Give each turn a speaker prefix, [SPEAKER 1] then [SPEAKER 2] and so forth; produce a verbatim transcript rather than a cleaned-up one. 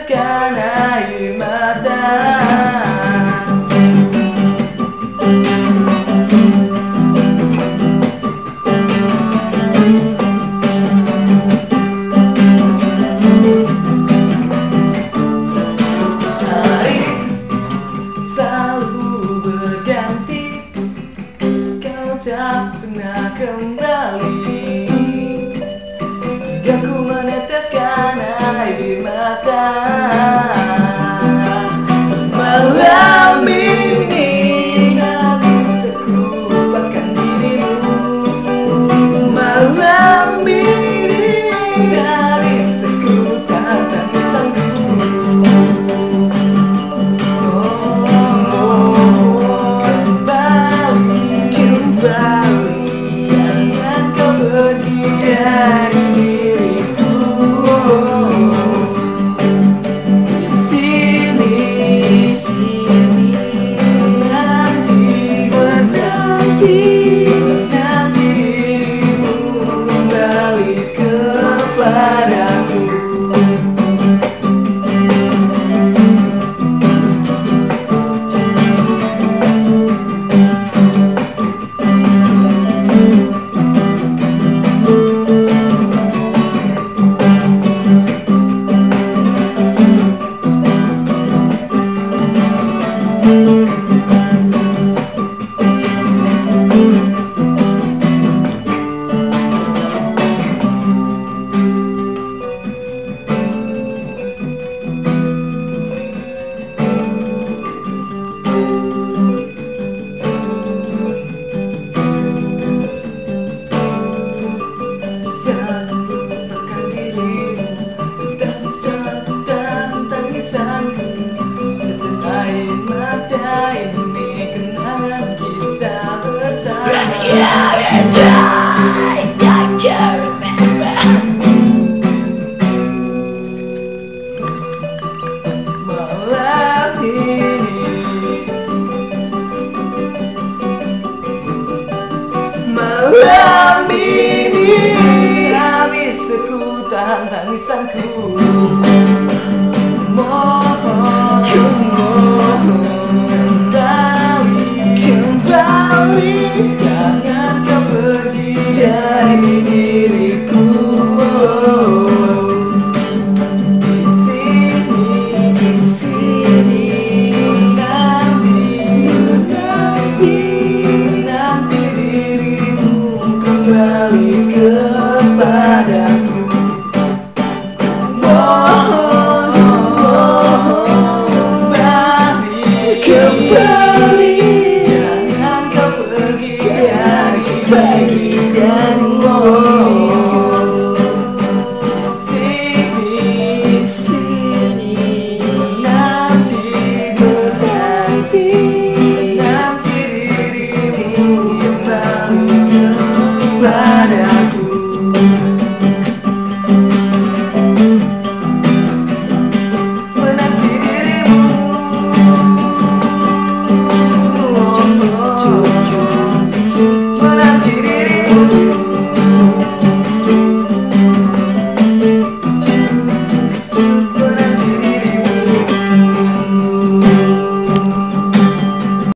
[SPEAKER 1] meneteskan air mata. Hari selalu berganti, kau tak pernah kembali. Aku meneteskan air mata. Malam ini tak bisa ku lupakan dirimu. Malam ini tak bisa ku tahan tangisanku. Oh, kembali, kembali, jangan kau pergi dari diriku. Di sini, di sini, nanti menanti, nanti dirimu kembali kepadaku. Malam ini, malam ini tak bisa ku tahan tangisanku. Mohon, mohon kembali, kembali, jangan kau pergi dari diriku. Di sini, di sini, nanti, nanti, nanti dirimu kembali kepadaku. Mohon